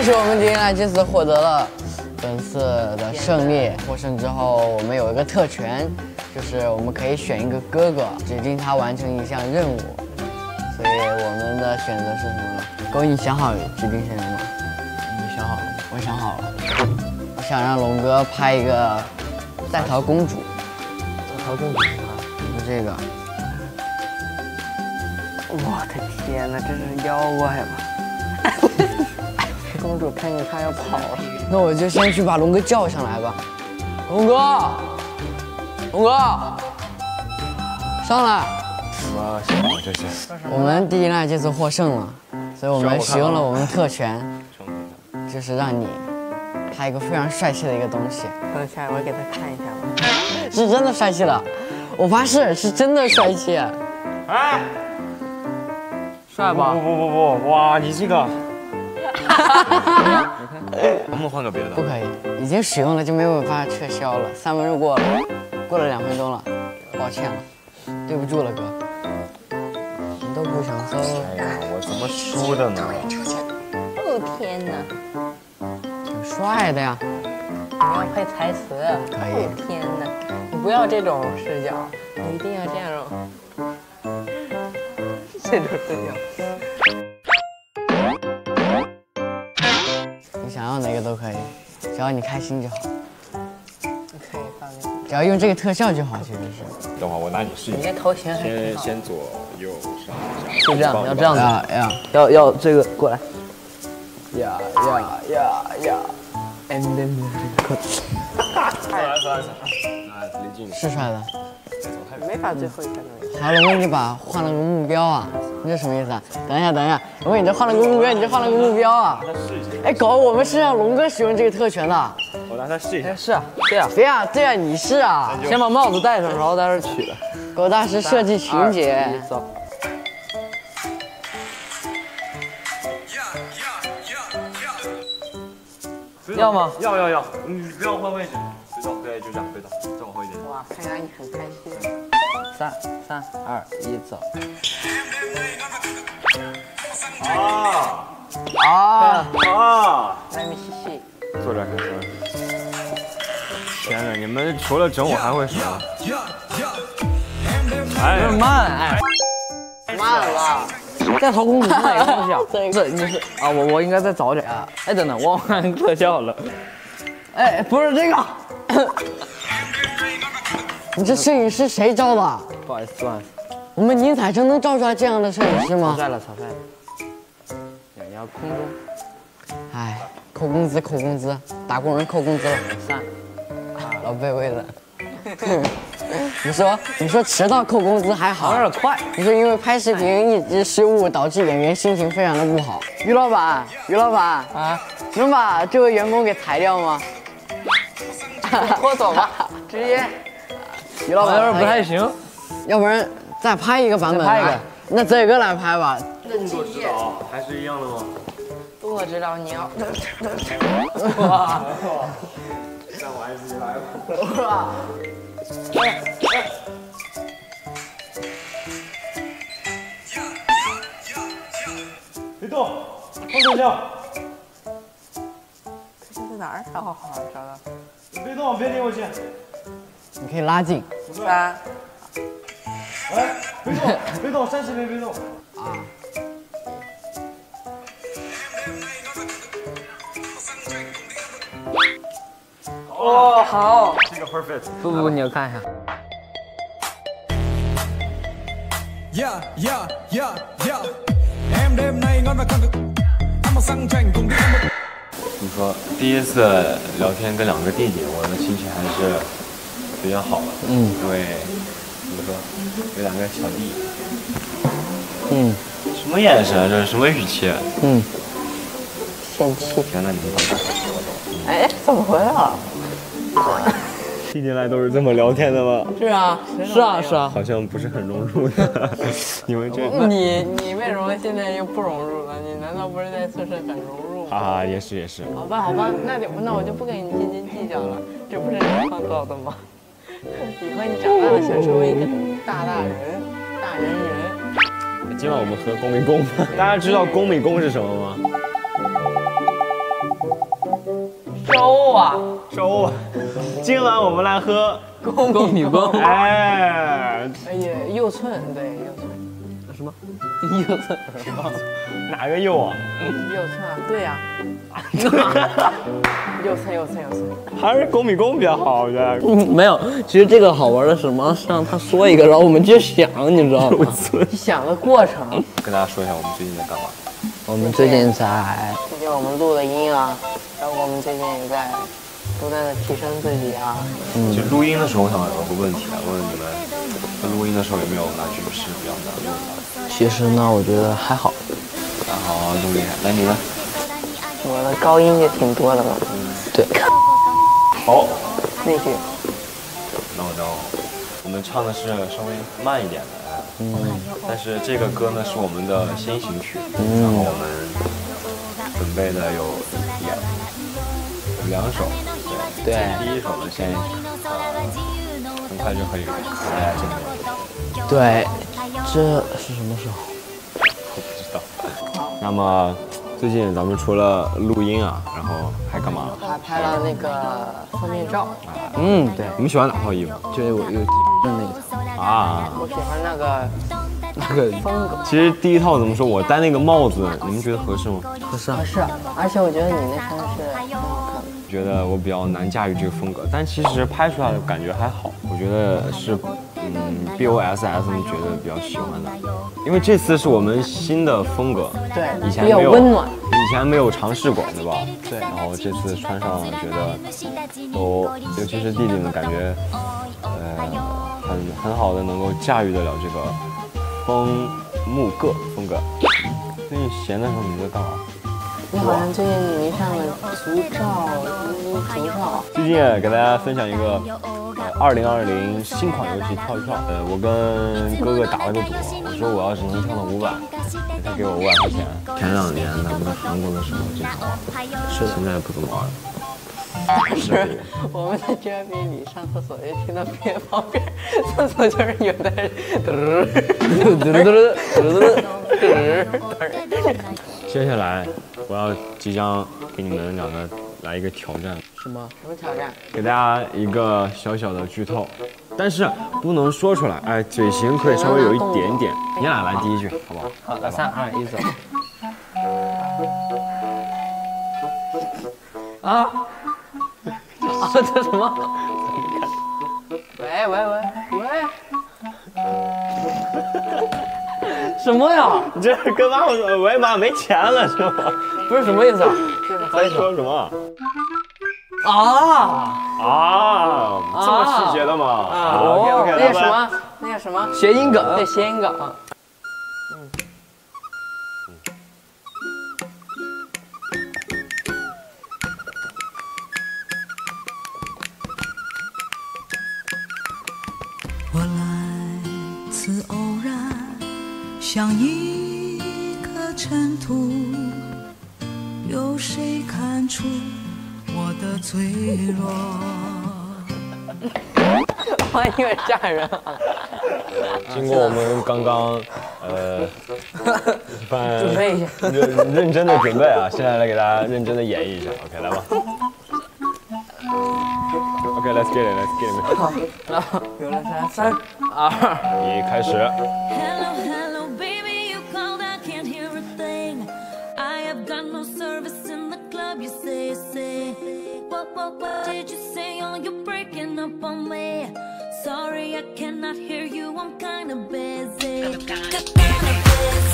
是我们迪丽热这次获得了本次的胜利。获胜之后，我们有一个特权，就是我们可以选一个哥哥，指定他完成一项任务。所以我们的选择是什么呢？狗，你想好指定是什么吗？你想好了？我想好了，我想让龙哥拍一个在逃公主。在逃公主是啥？就这个。 我的天哪，这是妖怪吧？公主看见他要跑了， 那我就先去把龙哥叫上来吧。龙哥，龙哥，上来！ 什么什么这是？ 我们第一赖这次获胜了，所以我们使用了我们特权，就是让你拍一个非常帅气的一个东西。 等一下，我给他看一下吧。 是真的帅气的，我发誓是真的帅气。 哎， 帅吧？ 不，哇，你这个。能不能换个别的？ 不可以，已经使用了就没有办法撤销了。3分钟过了，过了2分钟了，抱歉了，对不住了哥。你都不想喝？ 哎呀，我怎么输的呢？ 哦天哪， 挺帅的呀。 你要配台词。 可以。 哦天哪，你不要这种视角，你一定要这样。这种视角。 你想要哪个都可以，只要你开心就好。 可以放进去。 只要用这个特效就好，其实是。 等会儿我拿你试一下。 你这头型还挺好。 先左右上下。 是这样，要这样呀， 要这个过来。 呀， and then 离近是帅的。 没法最后一个那个。 好，龙哥，你换了个目标啊？你这什么意思啊？等一下，龙哥，你这换了个目标，你这换了个目标啊？哎，狗，我们是让龙哥使用这个特权的。 我拿它试一下。 是啊，对啊， 对呀，你是啊。 先把帽子戴上，然后在这取。 狗大师设计情节。 走。要吗？ 要，你不要换位置，对，就这样，对的，再往后一点。 哇，看起来你很开心。3、2、1，走。来，你吸吸。 坐这儿开始。天哪，你们除了整我还会什么？哎， 慢了吧？在逃公主是哪个方向？是你是啊，我应该再早点啊。哎，等等，我忘看特效了。 哎，不是这个。你这摄影师谁招的？ 不好意思。 我们宁采臣能招出来这样的摄影师吗？ 草率了。你要空中。 哎，扣工资，打工人扣工资了。 3、 老卑微的。你说迟到扣工资还好， 有点快。 你说因为拍视频一直失误，导致演员心情非常的不好。于老板啊，能把这位员工给裁掉吗？ 拖走吧，直接。 于老板有点不太行， 要不然再拍一个版本。 再拍一个， 那这个来拍吧。 动作指导还是一样的吗？ 动作指导你要。 哇！让我自己来吧。 哇！ 别动，放手下。 在哪儿？好，找到。 你别动，别离我近。 你可以拉近。 3。 哎，别动，30秒别动。 啊。 哦，好。 这个 perfect。 不，你要看一下。 你说第一次聊天跟2个弟弟，我的心情还是比较好的。因为怎么说，有2个小弟。什么眼神？这是什么语气？ 嫌弃。 天哪，你们当时哎，怎么回来了？ 弟弟来都是这么聊天的吗？ 是啊。 好像不是很融入的。你们这你为什么现在又不融入了？你难道不是在宿舍很融入吗？ 啊，也是。 好吧，那我就不跟你斤斤计较了，这不是你创造的吗？以后你长大了想成为一个大人。 今晚我们喝公米宫吧。大家知道公米宫是什么吗？ 粥啊， 粥。今晚我们来喝贡米羹。 哎， 哎呀，柚寸，对，柚寸， 什么？柚子？ 哪个柚啊？ 柚寸啊，对呀、柚寸， 还是贡米羹比较好，我觉得。 没有，其实这个好玩的是什么？是让他说一个，然后我们去想，你知道吗？ 想的过程。 跟大家说一下我们最近在干嘛。 我们最近在最近我们录的音啊，然后我们最近也在不断的提升自己啊。 就录音的时候，我想有个问题啊，问你们，在录音的时候有没有哪句是比较难录的？ 其实呢，我觉得还好。 好，这么厉害。来你呢？ 我的高音也挺多的嘛。 对。 好， 那句。 我们唱的是稍微慢一点的。但是这个歌呢是我们的先行曲，然后我们准备的有两首，对，第一首的先行曲，很快就可以和大家见面。 对，这是什么时候？ 我不知道。那么最近咱们除了录音啊，然后还干嘛？ 还拍了那个封面照。 对， 你们喜欢哪套衣服？ 就是我有那个啊， 我喜欢那个风格。 其实第一套怎么说？我戴那个帽子，你们觉得合适吗？ 合适啊。 是，而且我觉得你那身是很好看的。 觉得我比较难驾驭这个风格，但其实拍出来的感觉还好。我觉得是BOSS 觉得比较喜欢的，因为这次是我们新的风格， 对， 以前比较温暖， 以前没有尝试过，对吧？ 对。 然后这次穿上，觉得都，尤其是弟弟们，感觉很好的能够驾驭得了这个木各风格。最近闲的时候你在干嘛？ 你好像最近迷上了足照。 最近给大家分享一个2020新款游戏跳一跳。我跟哥哥打了个赌，我说我要是能跳到500，他给我500块钱。前2年咱们在韩国的时候经常玩，是现在不怎么玩了。 是我们在这边里上厕所就听到别旁边厕所就是有的人接下来我即将给你们两个来一个挑战。 什么挑战？ 给大家一个小小的剧透，但是不能说出来。哎，嘴型可以稍微有一点点。你俩来第一句，好不好？ 好的，3、2、1，走。啊！这什么？ 喂， 什么呀？ 你这跟妈说，喂妈，没钱了是吗？ 不是什么意思啊？ 在说什么？这么细节的吗？OK， 那个什么？ 谐音梗， 对，谐音梗。 我来自偶然，像一颗尘土，有谁看出我的脆弱？ 我还以为吓人。 经过我们刚刚准备一下， 认真的准备啊，现在来给大家认真的演绎一下。OK， 来吧。OK，let's get it。 好，然后有了3、2、 1，开始。 Hello, hello, baby, you called, I can't hear a thing. I have got no service in the club, you say. What did you say? Oh, you're breaking up on me. Sorry, I cannot hear you, I'm kinda busy.